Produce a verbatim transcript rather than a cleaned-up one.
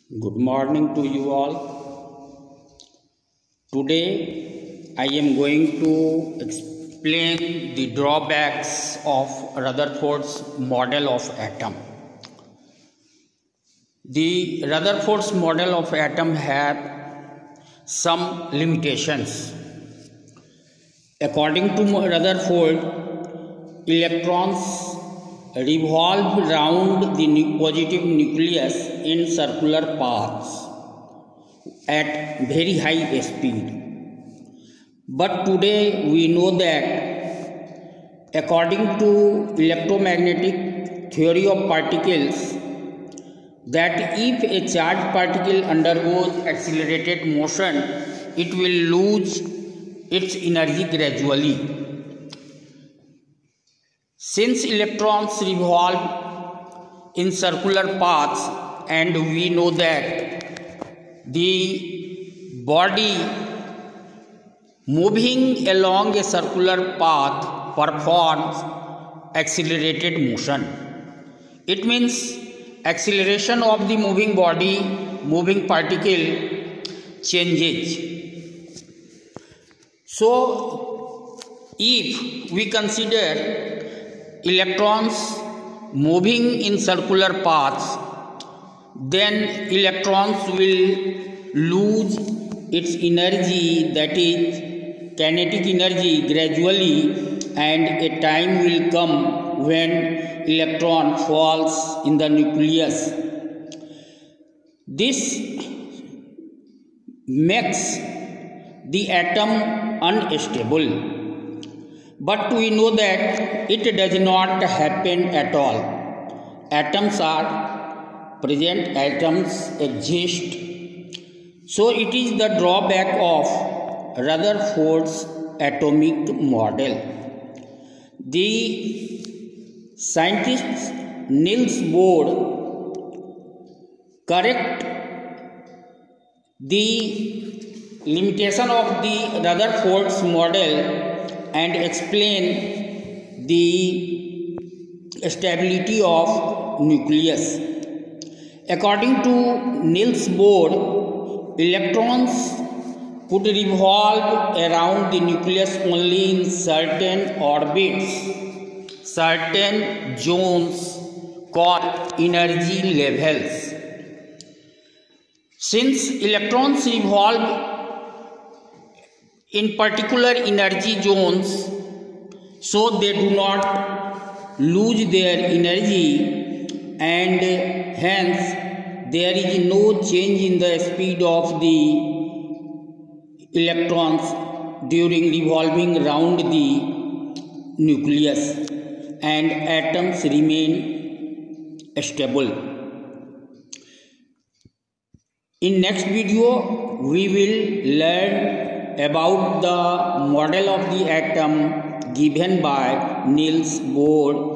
Good morning to you all. Today I am going to explain the drawbacks of Rutherford's model of atom. The Rutherford's model of atom had some limitations. According to Rutherford, electrons revolve round the positive nucleus in circular paths at very high speed. But today we know that according to electromagnetic theory of particles, that if a charged particle undergoes accelerated motion, it will lose its energy gradually. Since electrons revolve in circular paths, and we know that the body moving along a circular path performs accelerated motion. It means acceleration of the moving body, moving particle changes. So, if we consider electrons moving in circular paths, then electrons will lose its energy, that is kinetic energy, gradually, and a time will come when electron falls in the nucleus. This makes the atom unstable. But we know that it does not happen at all. Atoms are present, atoms exist. So it is the drawback of Rutherford's atomic model. The scientist Niels Bohr correct the limitation of the Rutherford's model and explain the stability of nucleus. According to Niels Bohr, electrons could revolve around the nucleus only in certain orbits, certain zones called energy levels. Since electrons revolve in particular energy zones, so they do not lose their energy, and hence there is no change in the speed of the electrons during revolving round the nucleus, and atoms remain stable. In next video we will learn about the model of the atom given by Niels Bohr